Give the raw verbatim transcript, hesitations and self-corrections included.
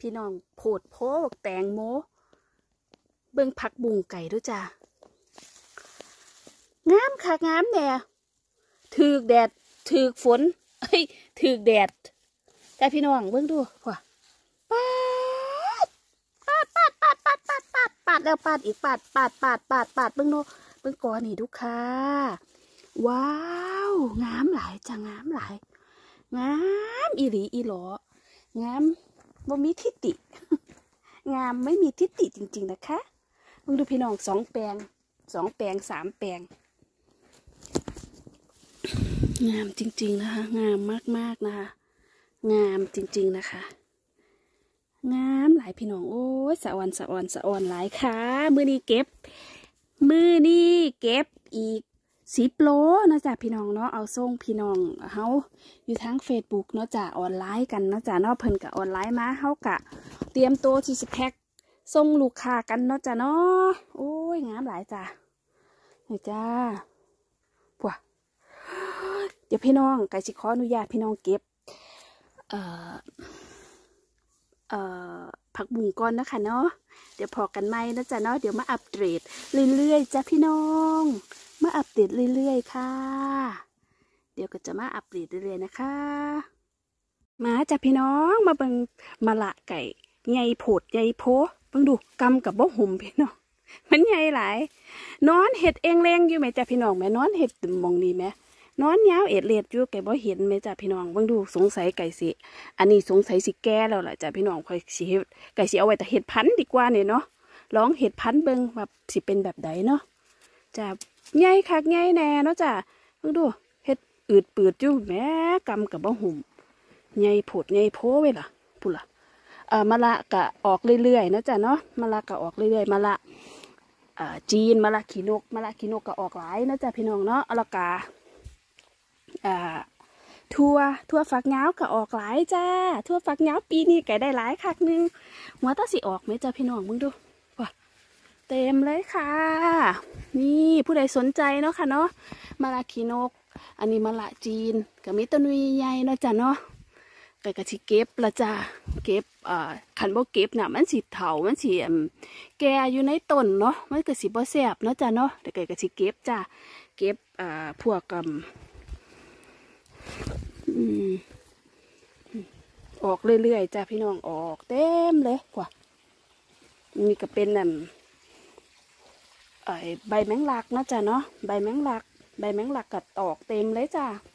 พี่น้องโพดโพกแตงโมเบิ่งผักบุ้งไก่ด้วยจ้างามค่ะงามแน่ถือแดดถือฝนเฮ้ยถือแดดแต่พี่น้องเบิ่งดูว่ะปาดปาดปาดปาดปาดปาดปาดปาดแล้วปาดอีกปาดปาดปาดปาดปาดเบิ่งโนเบิ่งก่อนนี่ดูค่ะว้าวงามหลายจ้างามหลายงามอีหลีอีหลองามบ่มีทิฏฐิงามไม่มีทิฏฐิจริงๆนะคะเบิ่งดูพี่น้องสองแปลงสองแปลงสามแปลงงามจริงๆนะคะงามมากๆนะคะงามจริงๆนะคะงามหลายพี่น้องโอ้ยสะออนสะออนสะออนหลายค่ะมือนี้เก็บมือนี้เก็บอีกสิบโลนะจ๊ะพี่น้องเนาะเอาส่งพี่น้องเฮาอยู่ทั้ง เฟซบุ๊ก เนาะจ้ะออนไลน์กันเนาะจ้ะเนาะเพิ่นกับออนไลน์มาเฮากะเตรียมตัวที่สิแพ็คส่งลูกค้ากันเนาะจ้ะเนาะโอ้ยงามหลายจ้ะนี่จ้าปัวเดี๋ยวพี่น้องไก่สิขออนุญาตพี่น้องเก็บเอ่อเอ่อผักบุ้งก่อนนะคะเนาะเดี๋ยวพอกันไหมนะจ๊ะเนาะเดี๋ยวมาอัปเดตเรื่อยๆจ้ะพี่น้องมาอัปเดตเรื่อยๆค่ะเดี๋ยวก็จะมาอัปเดตเรื่อยๆนะคะมาจ้ะพี่น้องมาเบิ่งมาละไก่ใหญ่โผดใหญ่โพเบิ่งดูกำกับบ่หุ่มพี่น้องมันใหญ่หลายนอนเห็ดเองแรงอยู่ไหมจ้ะพี่น้องแม่นอนเห็ดมองนี่ไหมนอนยาวเอ็ดเลียดอยู่ไก่บ่เห็นไหมจ้ะพี่น้องเบิ่งดูสงสัยไก่สิอันนี้สงสัยสิแก่แล้วล่ะจ้ะพี่น้องคอยสิไก่สิเอาไว้แต่เห็ดพันธุ์ดีกว่าเนี่ยเนาะลองเห็ดพันธุ์เบิ่งแบบสิเป็นแบบใดเนาะจ้ะใหญ่คักใหญ่แน่เนาะจ้ะเบิ่งดูเห็ดอืดปืดอยู่แม่กำกับบ่หุ่มใหญ่โผดใหญ่โพเว้ยล่ะปุ่นล่ะเอ่อมะละกะออกเรื่อยๆนะจ้ะเนาะมะละกะออกเรื่อยๆมะละเอ่อจีนมะละขีนกมะละขีนกก็ออกหลายนะจ้ะพี่น้องเนาะแล้วก็อ่าทั่วทั่วฝักยาวก็ออกหลายจ้าทั่วฝักยาวปีนี้ก็ได้หลายคักนึงหัวตาสิออกไหมจ้ะพี่น้องมึงดูว้าเต็มเลยค่ะนี่ผู้ใดสนใจเนาะค่ะเนาะมะละขีนกอันนี้มะละจีนกับมิตรนุยใหญ่เนาะจ้ะเนาะไก่กะสิเก็บละจ้าเก็บอ่าขันบ่เก็บน่ะมันสิเถามันสิแก่อยู่ในต้นเนาะมันก็สิบ่แซ่บเนาะจ้ะเนาะแต่ไก่กะสิเก็บจ้าเก็บอ่าพวกกับอืมออกเรื่อยๆจ้าพี่น้องออกเต็มเลยกว่านี่ก็เป็นน่ะไอ้ใบแมงลักนะจ้ะเนาะใบแมงลักใบแมงลักกัดออกเต็มเลยจ้า